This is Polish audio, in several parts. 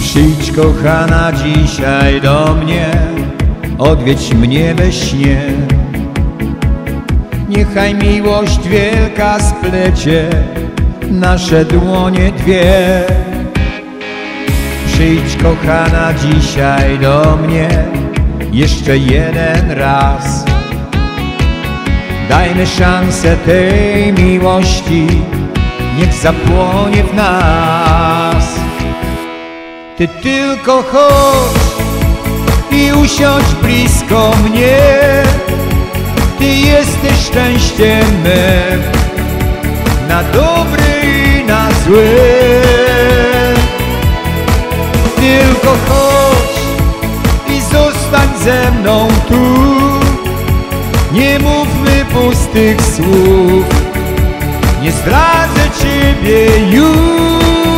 Przyjdź kochana dzisiaj do mnie, odwiedź mnie we śnie. Niechaj miłość wielka splecie nasze dłonie dwie. Przyjdź kochana dzisiaj do mnie jeszcze jeden raz. Dajmy szansę tej miłości, niech zapłonie w nas. Ty tylko chodź i usiądź blisko mnie. Ty jesteś szczęściem mym, na dobre i na złe. Tylko chodź i zostań ze mną tu. Nie mówmy pustych słów, nie zdradzę Ciebie już.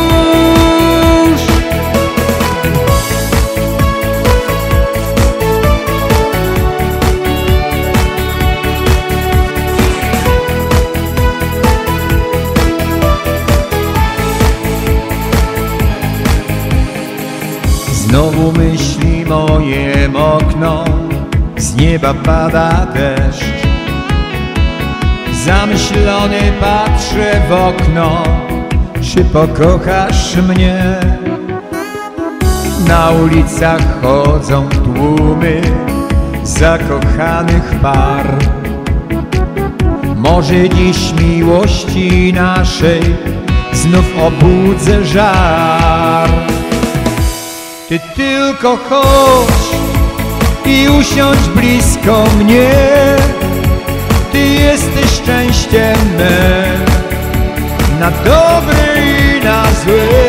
Znowu myśli moje mokną, z nieba pada deszcz. Zamyślony patrzę w okno, czy pokochasz mnie? Na ulicach chodzą tłumy zakochanych par. Może dziś miłości naszej znów obudzę żar. Ty tylko chodź i usiądź blisko mnie. Ty jesteś szczęściem mym, na dobre i na złe.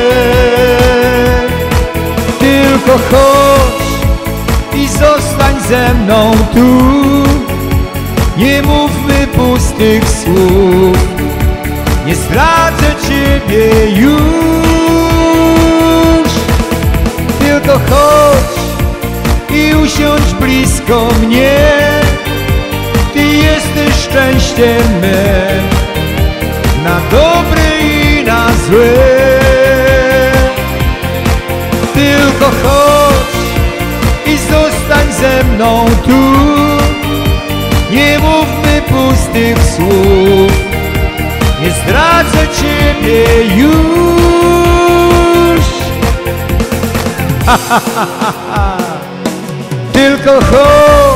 Tylko chodź i zostań ze mną tu. Nie mówmy pustych słów, nie zdradzę Ciebie już. Tylko chodź i usiądź blisko mnie. Ty jesteś szczęściem mym, na dobre i na złe. Tylko chodź i zostań ze mną tu. Nie mówmy pustych słów, nie zdradzę Ciebie już. Tylko chodź